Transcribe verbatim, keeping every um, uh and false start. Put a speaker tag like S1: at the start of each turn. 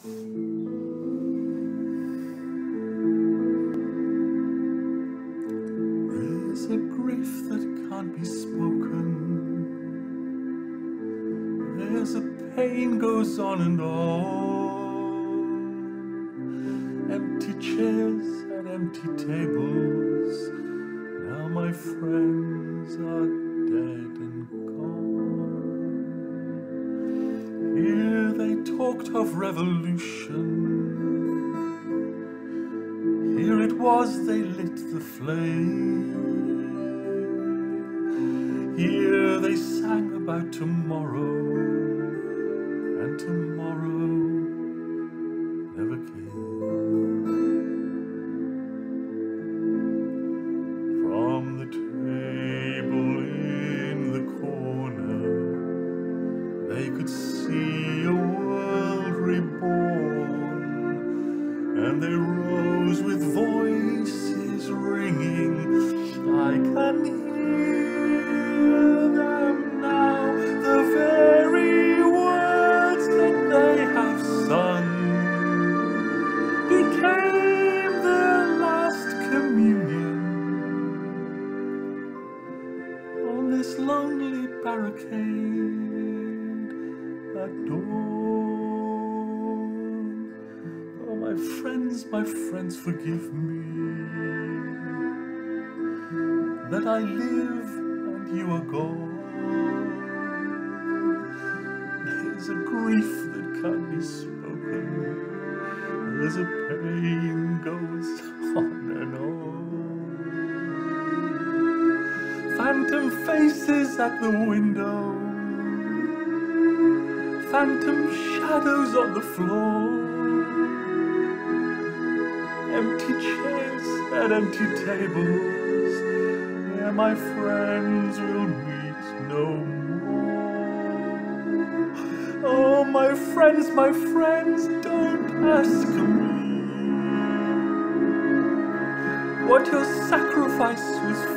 S1: There's a grief that can't be spoken. There's a pain goes on and on. Empty chairs and empty tables. Now my friends are dead and gone. Here they talked of revolution. Here it was they lit the flame. Here they sang about tomorrow, and tomorrow never came. From the table in the corner, they could see a world reborn, and they rose with voices ringing. I can hear them now, the very words that they have sung became their last communion on this lonely barricade at dawn. Oh, my friends, my friends, forgive me that I live and you are gone. There's a grief that can't be spoken. There's a pain goes on and on. Phantom faces at the window. Phantom shadows on the floor. Empty chairs and empty tables, where my friends will meet no more. Oh, my friends, my friends, don't ask me what your sacrifice was